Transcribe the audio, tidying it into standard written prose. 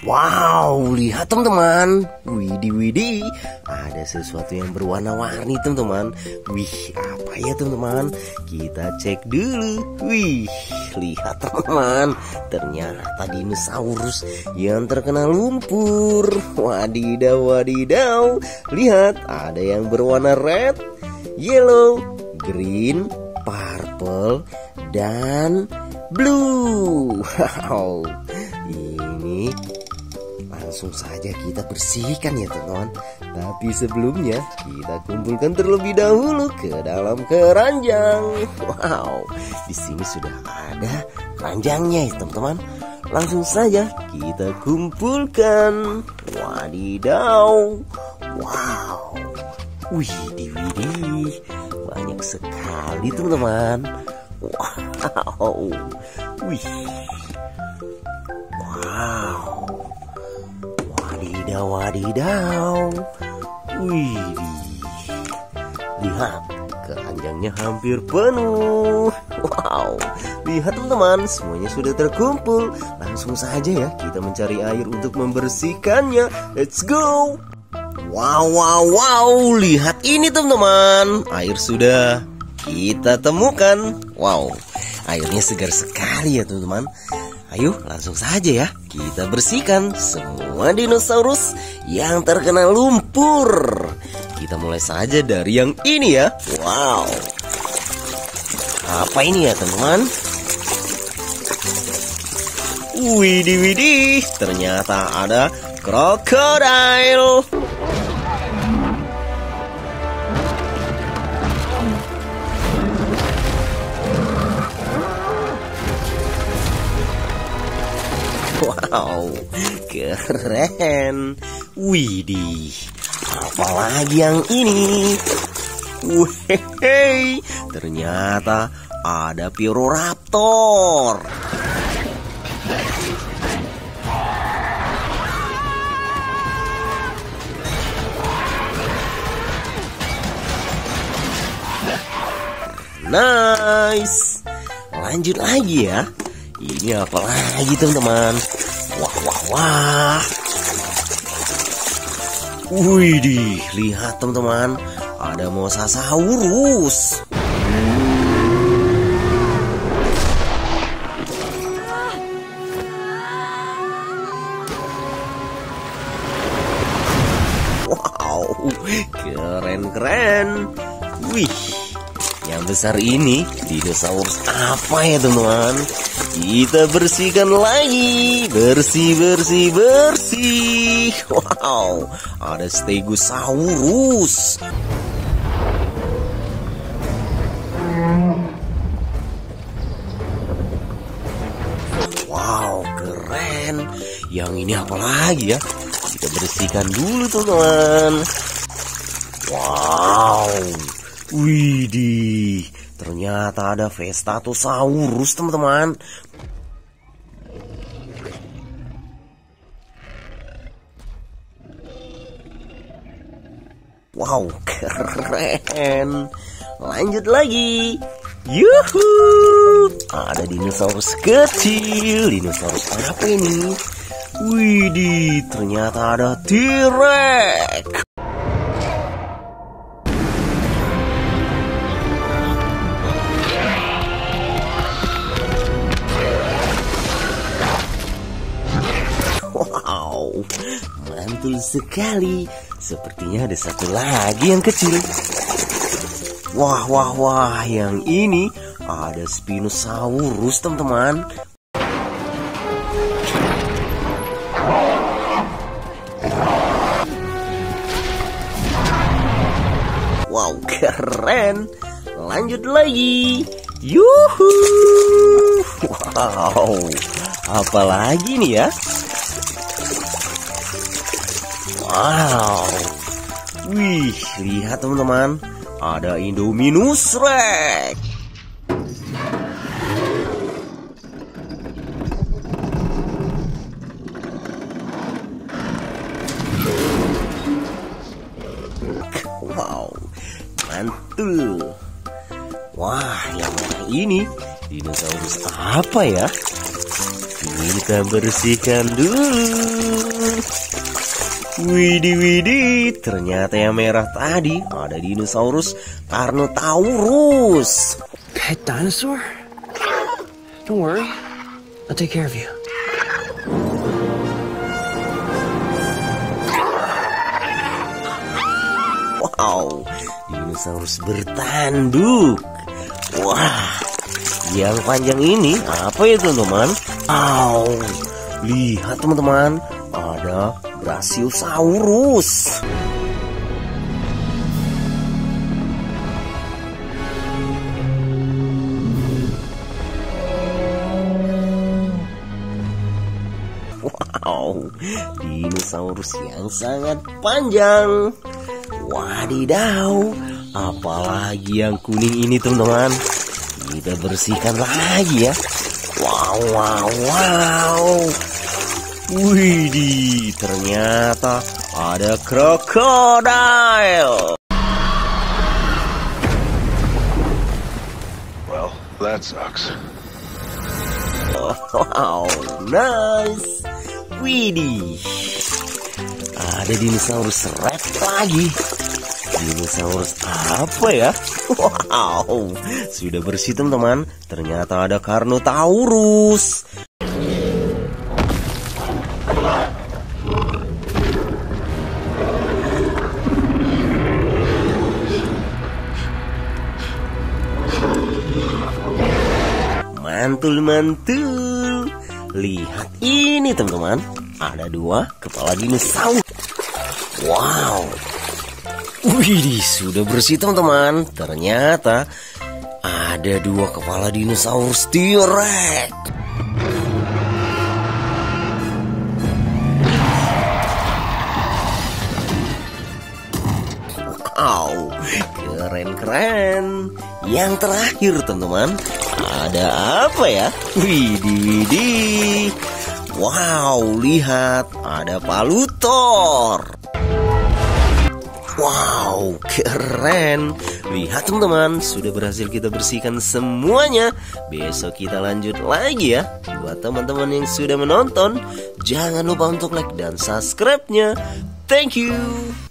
Wow, lihat teman-teman. Widih, widih. Ada sesuatu yang berwarna-warni teman-teman. Wih, apa ya teman-teman? Kita cek dulu. Wih, lihat teman-teman. Ternyata dinosaurus yang terkena lumpur. Wadidaw, wadidaw. Lihat, ada yang berwarna red, yellow, green, purple, dan blue. Wow, ini langsung saja kita bersihkan ya teman-teman. Tapi sebelumnya kita kumpulkan terlebih dahulu ke dalam keranjang. Wow, di sini sudah ada keranjangnya ya teman-teman. Langsung saja kita kumpulkan. Wadidaw. Wow. Widih, widih. Banyak sekali teman-teman. Wow. Wih. Wow. Wadidaw, wadidaw. Wih. Lihat, keranjangnya hampir penuh. Wow. Lihat teman-teman, semuanya sudah terkumpul. Langsung saja ya kita mencari air untuk membersihkannya. Let's go. Wow, wow, wow. Lihat ini teman-teman. Air sudah kita temukan. Wow, airnya segar sekali ya teman-teman. Ayo langsung saja ya kita bersihkan semua dinosaurus yang terkena lumpur. Kita mulai saja dari yang ini ya. Wow, apa ini ya teman-teman? Widih, widih. Ternyata ada krokodil. Wow, keren. Widih, apalagi yang ini? Wih, ternyata ada Piroraptor. Nice. Lanjut lagi ya. Ini apa lagi teman-teman? Wah, wah, wah. Widih, lihat teman-teman. Ada Mosasaurus. Wow, keren-keren. Wih, yang besar ini dinosaurus apa ya teman-teman? Kita bersihkan lagi. Bersih, bersih, bersih. Wow, ada Stegosaurus. Wow, keren. Yang ini apa lagi ya? Kita bersihkan dulu teman-teman. Wow, widih, ternyata ada Vestatosaurus teman-teman. Wow, keren. Lanjut lagi. Yuhu, ada dinosaurus kecil. Dinosaurus apa ini? Widih, ternyata ada T-Rex. Wow, mantul sekali. Sepertinya ada satu lagi yang kecil. Wah, wah, wah. Yang ini ada Spinosaurus teman-teman. Wow, keren. Lanjut lagi. Yuhu. Wow, apa lagi nih ya? Wow. Wih, lihat teman-teman. Ada Indominus Rex. Wow, mantul. Wah, yang mana ini? Dinosaurus apa ya? Kita bersihkan dulu. Widih, ternyata yang merah tadi ada dinosaurus Carnotaurus. Pet dinosaur? Don't worry, I'll take care of you. Wow, dinosaurus bertanduk. Wah, yang panjang ini apa ya teman-teman? Wow, lihat teman-teman, ada Brachiosaurus. Wow, dinosaurus yang sangat panjang. Wadidaw, apalagi yang kuning ini teman-teman. Kita bersihkan lagi ya. Wow. Widih, ternyata ada krokodil. Well, that sucks. Wow, nice. Widih, ada dinosaurus Rex lagi. Dinosaurus apa ya? Wow, sudah bersih teman-teman. Ternyata ada Carnotaurus. Mantul. Lihat ini teman-teman. Ada 2 kepala dinosaurus. Wow. Wih, sudah bersih teman-teman. Ternyata ada 2 kepala dinosaurus T-Rex. Wow, keren. Yang terakhir teman-teman, ada apa ya? Widih. Wow, lihat, ada Palutor. Wow, keren. Lihat teman-teman, sudah berhasil kita bersihkan semuanya. Besok kita lanjut lagi ya. Buat teman-teman yang sudah menonton, jangan lupa untuk like dan subscribe-nya. Thank you.